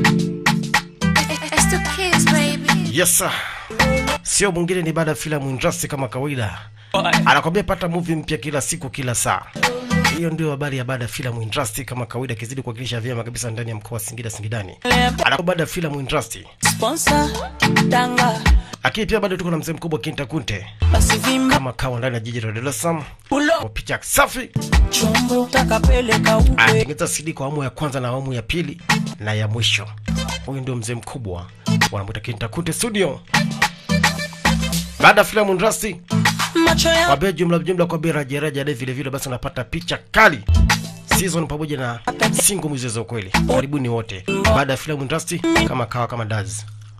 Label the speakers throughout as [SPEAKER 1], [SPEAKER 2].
[SPEAKER 1] Yes sir. Sio mwingine ni baada filamu industry kama kawaida. Anakwambia pata movie mpya kila siku kila saa. Hiyo ndio habari ya baada filamu industry kama kawaida, kizidi kuwakilisha vyema kabisa ndani ya mkoa wa Singida Singidani. Anakwambia baada filamu industry. Sponsor Tanga. Lakini pia bado tuko na mzee mkubwa Kinta Kunte. Kama kawa ndani ya jiji la Dar es Salaam. Kwa picha safi. Chombo takapeleka upe. Atengeza CD kwa awamu ya kwanza na awamu ya pili na ya mwisho. Huyu ndio mzee mkubwa. Wanamuita Kinta Kunte Studio. Baada filamu industry. Kwa bei jumla kwa bei rejareja vile vile, basi unapata picha kali. Season pamoja na single mwizo kweli. Karibuni wote. Baada filamu industry kama kawa kama Daz.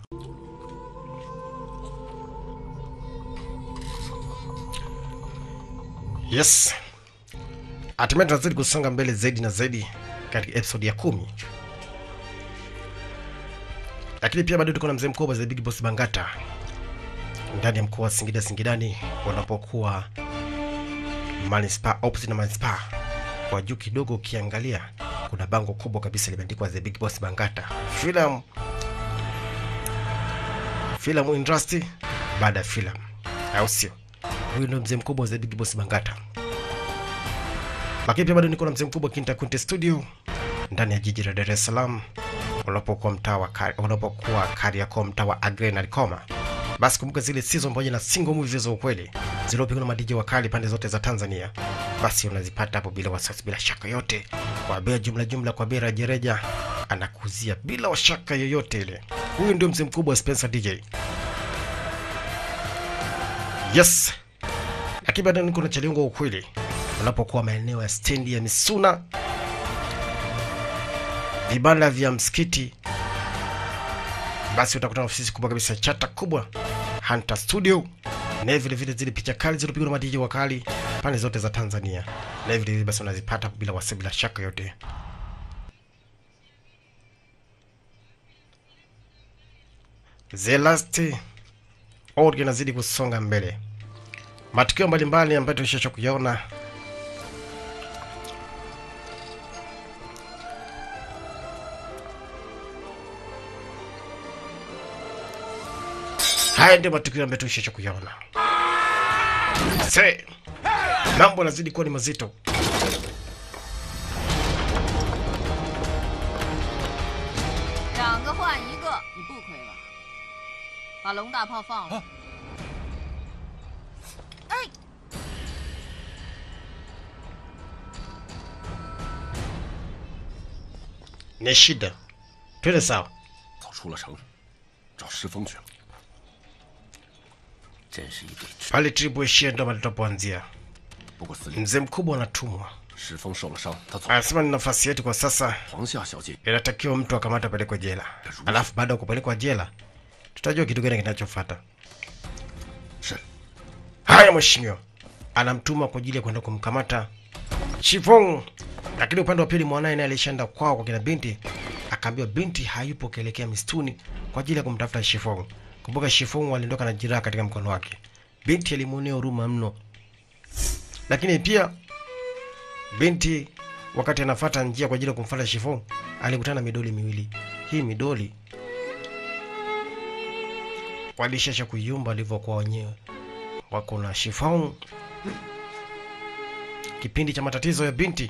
[SPEAKER 1] Yes. Hatimaye tunazidi kusonga mbele zaidi na zaidi katika episode ya 10. Lakini pia bado tuko na mzee mkubwa za Big Boss Bangata ndani ya mkoa wa Singida Singidani, wanapokuwa Manispaa, opposite na Manispaa. Kwa juu kidogo ukiangalia kuna bango kubwa kabisa limeandikwa The Big Boss Bangata. Film industry baada ya filamu. Au sio? Huyu ndio mzee mkubwa wa Big Boss Bangata. Lakini pia bado niko na mzee mkubwa Kinta Kunte Studio ndani ya jiji la Dar es Salaam, unapokuwa mtaa wa Kariakoo, mtaa wa Agrena Likoma. Basi kumbuka zile season pamoja na single movies za ukweli zilizopigwa na madiji wakali pande zote za Tanzania, basi unazipata hapo bila wasiwasi, bila shaka yote, kwa bei jumla kwa bei rejareja, anakuzia bila washaka yoyote ile. Huyu ndio mzee mkubwa Spencer DJ. Yes. Lakini bado niko na Chaliongo ukweli, unapokuwa maeneo ya stendi ya Misuna, vibanda vya msikiti, basi utakutana ofisi kubwa kabisa, chata kubwa Hunter Studio, na vile vile zile picha kali zilizopigwa na madiji wakali pande zote za Tanzania, na vile vile basi unazipata bila wasiwasi, bila shaka yote. The Last Order inazidi kusonga mbele. Matukio mbalimbali ambayo tulishacho kuyaona. Haya ndio matukio ambayo tulishacho kuyaona. Sasa mambo yanazidi kuwa ni mazito. Ni shida. Twende sawa.
[SPEAKER 2] 早出了城，找石峰去了。真是一对。
[SPEAKER 1] Pale tulipoishia ndo tutapoanzia.
[SPEAKER 2] 不过司令，
[SPEAKER 1] Mzee mkubwa anatumwa.
[SPEAKER 2] 石峰受了伤，他走。
[SPEAKER 1] Anasema ni nafasi yetu kwa sasa.
[SPEAKER 2] 黄夏小姐
[SPEAKER 1] Inatakiwa mtu akamata pelekwe jela. Alafu baada ya kupelekwa jela, tutajua kitu gani kinachofuata.
[SPEAKER 2] 是。
[SPEAKER 1] Haya mheshimiwa. Anamtuma kwa ajili ya kwenda kumkamata Shifong. Lakini upande wa pili mwanae naye alishaenda kwao kwa kina binti, akaambiwa binti hayupo, kaelekea mistuni kwa ajili ya kumtafuta Shifong. Kumbuka Shifong aliondoka na jeraha katika mkono wake. Binti alimuonea huruma mno. Lakini pia binti wakati anafuata njia kwa ajili ya kumfuata Shifong, alikutana midoli miwili. Hii midoli walishasha kuyumba alivyokuwa wenyewe. Wako na Shifong. Kipindi cha matatizo ya binti.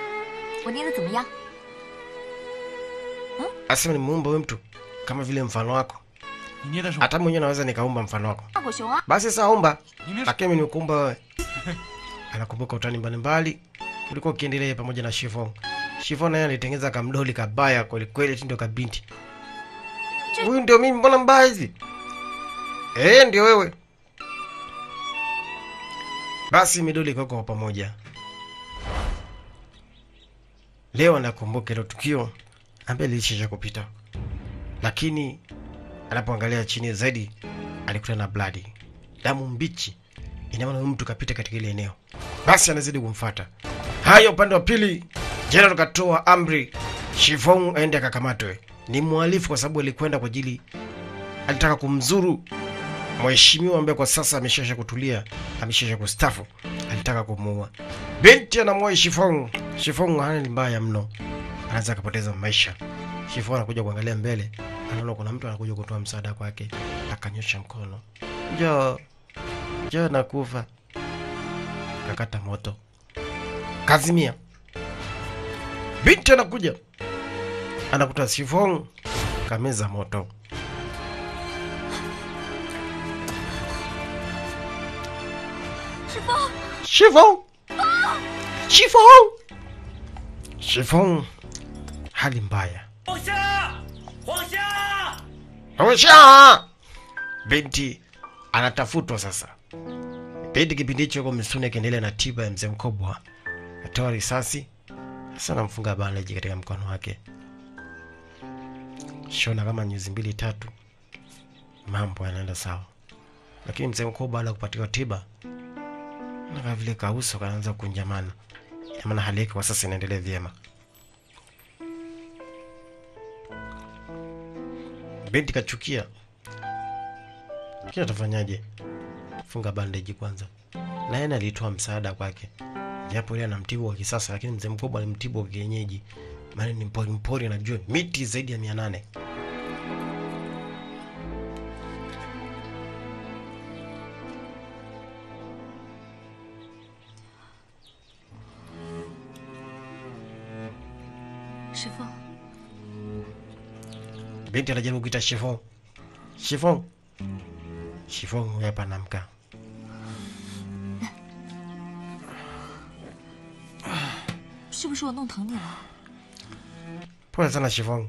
[SPEAKER 1] Asema ni muumba wewe mtu kama vile mfano wako. Hata mwenyewe naweza nikaumba mfano wako. Basi sasa omba. Lakini nimekuumba wewe. Anakumbuka utani mbalimbali ulikuwa ukiendelea pamoja na Shifong. Shifong naye alitengeneza kamdoli kabaya kweli kweli, ndio kabinti. Huyu ndio mimi, mbona mbaya hizi? Ndio wewe. Basi midoli kwa pamoja. Leo nakumbuka ile tukio ambaye lilisha kupita. Lakini anapoangalia chini zaidi alikutana na blood. Damu mbichi. Ina maana mtu kapita katika ile eneo. Basi anazidi kumfuata. Haya upande wa pili, General katoa amri Shifong aende akakamatwe. Ni mhalifu kwa sababu alikwenda kwa ajili, alitaka kumzuru mheshimiwa ambaye kwa sasa ameshasha kutulia, ameshasha kustafu. Alitaka kumuua. Binti anamwoi Shifong. Shifong hali mbaya mno. Anaweza kupoteza maisha. Shifu anakuja kuangalia mbele, anaona kuna mtu anakuja kutoa msaada kwake, akanyosha mkono. Njoo nakufa. Kakata moto. Kazimia. Binti anakuja. Anakuta Shifong kameza moto. Shifong hali mbaya. Huangsha! Binti anatafutwa sasa. Binti kipindi hicho kwa Mitsune akiendelea na tiba ya mzee mkubwa. Atoa risasi. Sasa anamfunga bandaji katika mkono wake. Shona kama nyuzi 2-3. Mambo yanaenda sawa. Lakini mzee mkubwa baada ya kupatiwa tiba, na vile kauso kaanza kunjamana. Maana hali yake kwa sasa inaendelea vyema. Binti kachukia. Kile atafanyaje? Funga bandaji kwanza. Na yeye alitoa msaada kwake. Japo yeye anamtibu wa kisasa, lakini mzee mkubwa alimtibu wa kienyeji. Maana ni mpori anajua miti zaidi ya 800.
[SPEAKER 3] Shifong.
[SPEAKER 1] Binti anajaribu kuita Shifong. Shifong. Shifong hapa namka.
[SPEAKER 3] 是不是我弄疼你了？
[SPEAKER 1] Pole sana Shifong.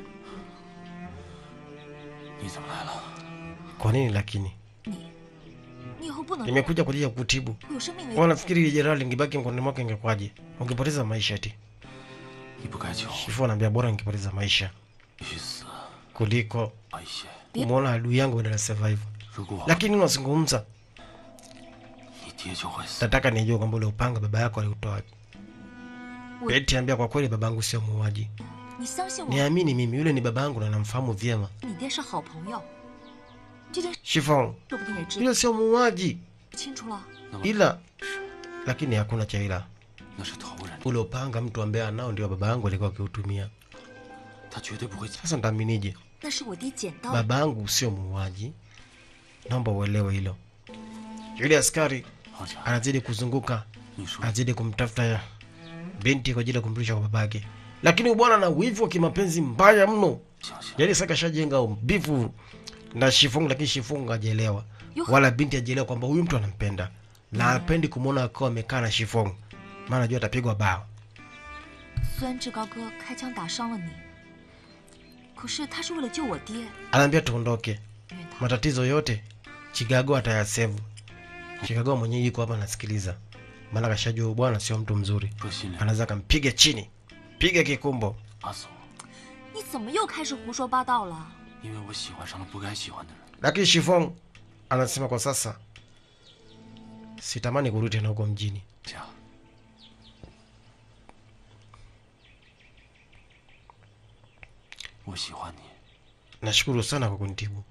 [SPEAKER 2] 你怎么来了？
[SPEAKER 1] Kwa nini lakini?
[SPEAKER 3] 你以后不能
[SPEAKER 1] Nimekuja kwa ajili ya kutibu.
[SPEAKER 3] 有生命危险。
[SPEAKER 1] Wanafikiri jeraha lingebaki mkononi mwako ingekwaje? Ungepoteza maisha eti.
[SPEAKER 2] 你不该救，
[SPEAKER 1] Shifong anambia bora ningepoteza maisha
[SPEAKER 2] 必须死，
[SPEAKER 1] kuliko
[SPEAKER 2] 危险。
[SPEAKER 1] kumuona adui yangu ndio survive.
[SPEAKER 2] 如果
[SPEAKER 1] Lakini unazungumza,
[SPEAKER 2] 你爹就会死。
[SPEAKER 1] nataka nijue kwamba ule upanga baba yako aliutoa. Beti ambia kwa kweli babangu sio muuaji.
[SPEAKER 3] 你相信我，
[SPEAKER 1] Niamini mimi, yule ni babangu na namfahamu vyema.
[SPEAKER 3] 你爹是好朋友，这件事
[SPEAKER 1] Shifong,
[SPEAKER 3] 说不定也知
[SPEAKER 1] yule sio muuaji.
[SPEAKER 3] 清楚了。
[SPEAKER 1] Ila lakini hakuna cha ila.
[SPEAKER 2] 那是头人，
[SPEAKER 1] Ule upanga mtu ambaye anao ndio babangu alikuwa akiutumia.
[SPEAKER 2] 他绝对不会讲。
[SPEAKER 1] Sasa nitaaminije?
[SPEAKER 3] 那是我爹捡到的。
[SPEAKER 1] Babangu sio muuaji. Naomba uelewe hilo. Yule askari
[SPEAKER 2] 放下，
[SPEAKER 1] anazidi kuzunguka,
[SPEAKER 2] 你说
[SPEAKER 1] anazidi kumtafuta binti kwa ajili ya kumrudisha kwa babake. Lakini bwana na wivu wa kimapenzi mbaya mno.
[SPEAKER 2] 相信，
[SPEAKER 1] Yaani sasa kashajenga bifu na Shifong, lakini Shifong hajaelewa. Wala binti hajaelewa kwamba huyu mtu anampenda. Na hapendi kumuona akiwa amekaa na Shifong. Maana anajua atapigwa bao.
[SPEAKER 3] 虽然志高哥开枪打伤了你，可是他是为了救我爹，
[SPEAKER 1] Anaambia tuondoke.
[SPEAKER 3] 因为他
[SPEAKER 1] Matatizo yote Chicago atayasevu. Chicago mwenyewe yuko hapa anasikiliza. Maana kashajua bwana sio mtu mzuri.
[SPEAKER 2] 说心里
[SPEAKER 1] Anaweza kumpiga chini. Piga kikumbo.
[SPEAKER 2] 打死我，
[SPEAKER 3] 你怎么又开始胡说八道了？
[SPEAKER 2] 因为我喜欢上了不该喜欢的人。
[SPEAKER 1] Lakini Shifong anasema kwa sasa sitamani kurudi tena huko mjini.
[SPEAKER 2] 家， 我喜欢你，
[SPEAKER 1] Nashukuru sana kwa kunitibu.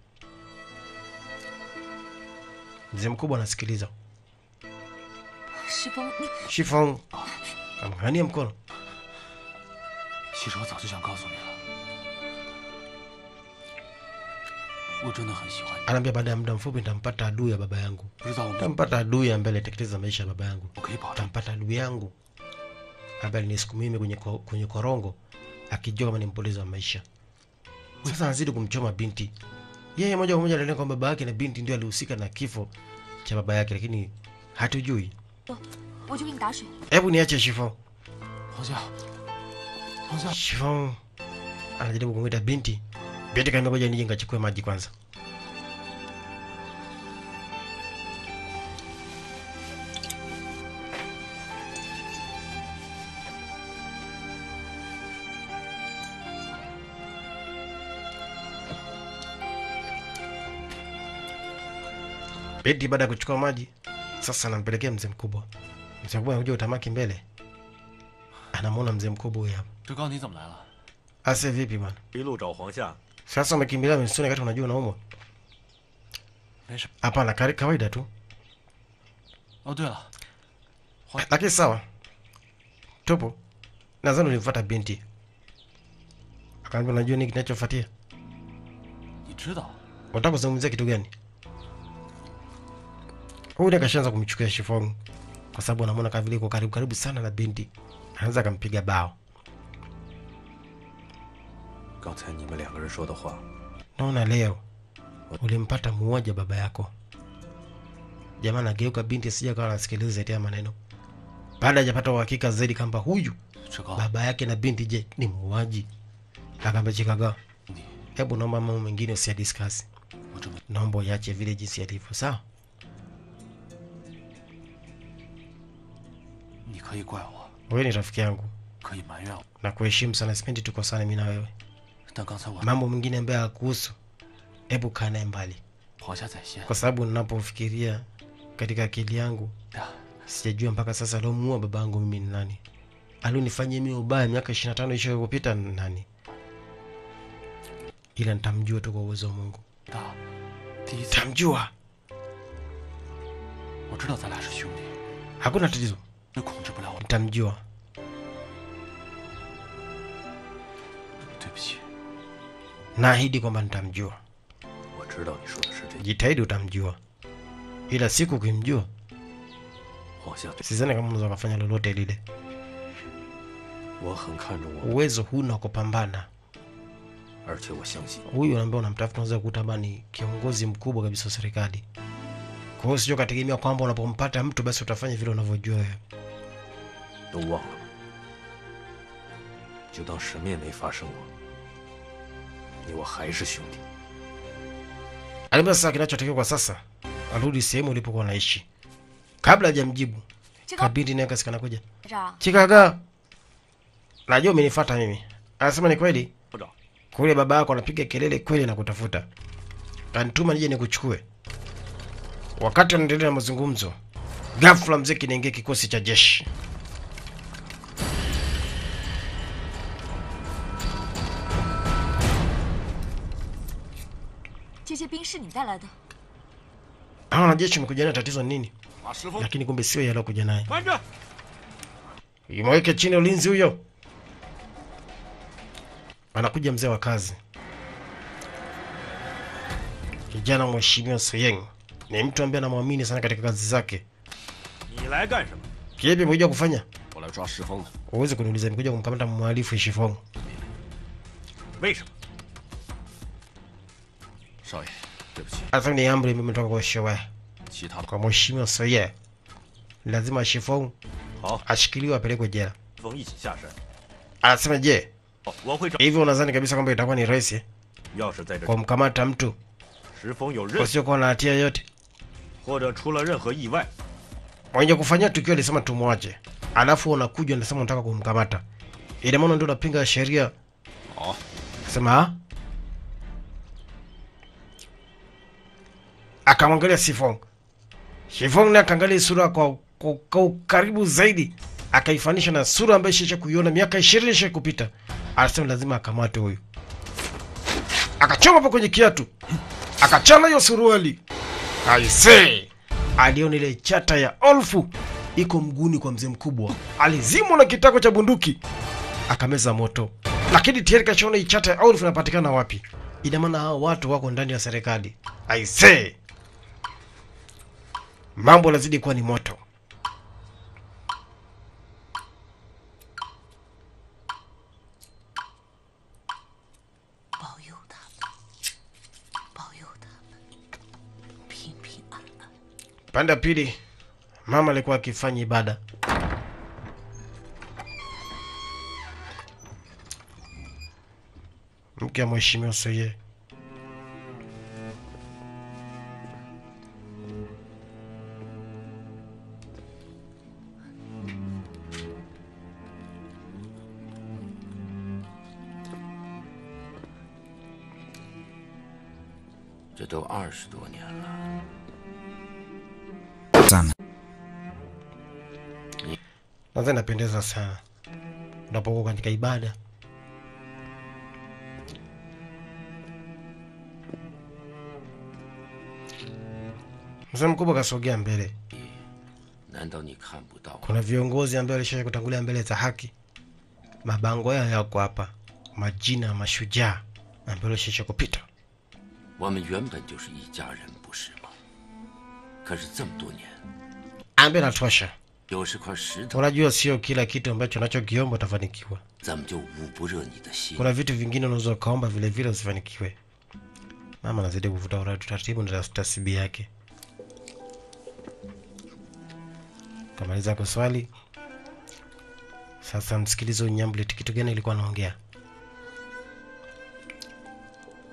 [SPEAKER 1] Mzee mkubwa anasikiliza.
[SPEAKER 3] 石峰，你
[SPEAKER 1] Shifong amng'ania mkono.
[SPEAKER 2] 其实我早就想告诉你了，我真的很喜欢你。
[SPEAKER 1] Anaambia baada ya muda mfupi nitampata adui ya baba yangu.
[SPEAKER 2] 不知道我们，
[SPEAKER 1] Nitampata adui ambaye aliteketeza maisha ya baba yangu.
[SPEAKER 2] 我可以保证，
[SPEAKER 1] Nitampata adui yangu ambaye alinisukumia mimi kwenye korongo akijua kama ni mpoteza wa maisha. Sasa anazidi kumchoma binti. Yeye moja kwa moja anaelewa kwamba baba yake na binti ndio alihusika na kifo cha baba yake, lakini hatujui.
[SPEAKER 3] 我去给你打水。
[SPEAKER 1] Hebu niache Shifong.
[SPEAKER 2] 黄夏，黄夏，
[SPEAKER 1] Shifong anajaribu kumwita binti. Binti kaambia ngoja nije nikachukue maji kwanza. Binti baada ya kuchukua maji sasa anampelekea mzee mkubwa. Mzee mkubwa anakuja utamaki mbele. Anamwona mzee mkubwa huyu hapa.
[SPEAKER 2] 志高你怎么来了？
[SPEAKER 1] Ase vipi bwana?
[SPEAKER 4] 一路找黄夏，
[SPEAKER 1] Sasa umekimbilia msituni wakati unajua unaumwa?
[SPEAKER 2] 没事。
[SPEAKER 1] Hapana, kawaida tu.
[SPEAKER 2] 哦，对了，
[SPEAKER 1] Lakini sawa. Tupo. Nadhani ulimfuata binti. Akaambia unajua nini kinachofuatia?
[SPEAKER 2] 你知道？
[SPEAKER 1] Unataka kuzungumzia kitu gani? Huyu ndiye kashaanza kumchukia Shifong kwa sababu anamuona kama vile yuko karibu sana na binti. Anaanza kumpiga bao.
[SPEAKER 2] 刚才你们两个人说的话，
[SPEAKER 1] Naona leo ulimpata muoja baba yako. Jamaa anageuka binti asije akawa anasikiliza tena maneno. Baada hajapata uhakika zaidi kwamba huyu
[SPEAKER 2] 志高，
[SPEAKER 1] baba yake na binti je ni muuaji. Akaambia Chikaga,
[SPEAKER 2] 你
[SPEAKER 1] hebu naomba mambo mengine usiadiscuss.
[SPEAKER 2] 我这么，
[SPEAKER 1] Naomba uache vile jinsi yalivyo, sawa?
[SPEAKER 2] 你可以怪我，
[SPEAKER 1] Wewe ni rafiki yangu
[SPEAKER 2] 可以埋怨我，
[SPEAKER 1] na kuheshimu sana, sipendi tukosane mimi na wewe.
[SPEAKER 2] 但刚才我
[SPEAKER 1] Mambo mengine ambayo hakuhusu, hebu kaa naye mbali,
[SPEAKER 2] 皇下在先，
[SPEAKER 1] kwa sababu ninapofikiria katika akili yangu
[SPEAKER 2] 呀，
[SPEAKER 1] sijajua mpaka sasa aliomuua babangu mimi ni nani. Alionifanyia mimi ubaya miaka 25 iliyopita ni nani? Ila nitamjua tu kwa uwezo wa Mungu.
[SPEAKER 2] 大，第一次
[SPEAKER 1] Nitamjua.
[SPEAKER 2] 我知道咱俩是兄弟，
[SPEAKER 1] Hakuna tatizo.
[SPEAKER 2] 你控制不了我，
[SPEAKER 1] Nitamjua.
[SPEAKER 2] 对不起，
[SPEAKER 1] Naahidi kwamba nitamjua.
[SPEAKER 2] 我知道你说的是这，
[SPEAKER 1] Jitahidi utamjua. Ila siku ukimjua,
[SPEAKER 2] 皇下对，
[SPEAKER 1] sidhani kama unaweza kufanya lolote lile.
[SPEAKER 2] 我很看重我，
[SPEAKER 1] Uwezo huna wa kupambana.
[SPEAKER 2] 而且我相信，
[SPEAKER 1] Huyu ambaye unamtafuta unaweza kukuta kama ni kiongozi mkubwa kabisa wa serikali. Kwa hiyo sio kategemea kwamba unapompata mtu basi utafanya vile unavyojua wewe.
[SPEAKER 2] 都忘了吧，就当什么也没发生过。你我还是兄弟。
[SPEAKER 1] Alimba sasa kinachotakiwa kwa sasa, arudi sehemu ulipokuwa unaishi. Kabla hajamjibu,
[SPEAKER 3] 这个
[SPEAKER 1] kabidi naye kasikana kuja.
[SPEAKER 3] 队长，
[SPEAKER 1] Chikaga. Najua umenifuata mimi. Anasema ni kweli.
[SPEAKER 2] 部长，
[SPEAKER 1] Kule baba yako anapiga kelele kweli na kutafuta. Kanituma nije nikuchukue. Wakati wanaendelea na mazungumzo, ghafla mzee kinaingia kikosi cha jeshi.
[SPEAKER 3] 这些兵是你带来的？
[SPEAKER 1] Hawa wanajeshi wamekuja na tatizo ni nini?
[SPEAKER 2] 马师傅，
[SPEAKER 1] Lakini kumbe sio yale kuja naye.
[SPEAKER 2] 慢着！
[SPEAKER 1] Imweke chini ulinzi huyo. Anakuja mzee wa kazi. Kijana mheshimiwa Soyeng ni mtu ambaye anamwamini sana katika kazi zake.
[SPEAKER 2] 你来干什么？
[SPEAKER 1] Kipi umekuja kufanya?
[SPEAKER 2] 我来抓石峰的。
[SPEAKER 1] Uweze kuniuliza nimekuja kumkamata mhalifu Shifong.
[SPEAKER 2] 为什么？少爷，对不起，
[SPEAKER 1] Sasa ni amri imetoka kwa shewe.
[SPEAKER 2] 其他
[SPEAKER 1] Kwa mheshimiwa Soyeng. Lazima Shifong
[SPEAKER 2] 好，
[SPEAKER 1] ashikiliwe apelekwe jela.
[SPEAKER 2] 峰一起下山。
[SPEAKER 1] Anasema je,
[SPEAKER 2] 我会找。
[SPEAKER 1] hivi unadhani kabisa kwamba itakuwa ni rahisi
[SPEAKER 2] 要是在这
[SPEAKER 1] kumkamata mtu
[SPEAKER 2] 石峰有任
[SPEAKER 1] usiokuwa na hatia yoyote?
[SPEAKER 2] 或者出了任何意外，
[SPEAKER 1] Mwenye kufanyia tukio alisema tumwache. Alafu unakuja unasema unataka kumkamata. Ile maana ndio unapinga sheria.
[SPEAKER 2] 好，
[SPEAKER 1] Sema akamwangalia Shifong. Shifong naye akaangalia sura kwa karibu zaidi, akaifanisha na sura ambayo ishaje kuiona miaka 20 ishaje kupita. Alisema lazima akamatwe huyu. Akachoma hapo kwenye kiatu. Akachana hiyo suruali. Aisee. Aliona ile chata ya Olfu iko mguni kwa mzee mkubwa. Alizimwa na kitako cha bunduki. Akameza moto. Lakini tayari kashaona hii chata ya Olfu inapatikana wapi. Ina maana hao watu wako ndani ya serikali. Aisee. Mambo lazidi kuwa ni moto. Pande ya pili, mama alikuwa akifanya ibada. Mke wa mheshimiwa Soye.
[SPEAKER 2] 这都20多年了。
[SPEAKER 4] sana.
[SPEAKER 1] Nadhani napendeza sana unapokuwa katika ibada. Mzee mkubwa kasogea mbele.
[SPEAKER 2] 难道你看不到？
[SPEAKER 1] Kuna viongozi ambao walishaje kutangulia mbele za haki. Mabango yao yako hapa. majina ya mashujaa ambayo shisha kupita.
[SPEAKER 2] 我们原本就是一家人，不是吗？可是这么多年，
[SPEAKER 1] Ambe natosha.
[SPEAKER 2] 有是块石头，
[SPEAKER 1] Unajua sio kila kitu ambacho unachokiomba utafanikiwa.
[SPEAKER 2] 咱们就捂不热你的心。
[SPEAKER 1] Kuna vitu vingine unaweza kaomba vile vile usifanikiwe. Mama anazidi kuvuta taratibu na tasibi yake. Kamaliza kuswali. Sasa msikilizo Nyamblet kitu gani alikuwa anaongea?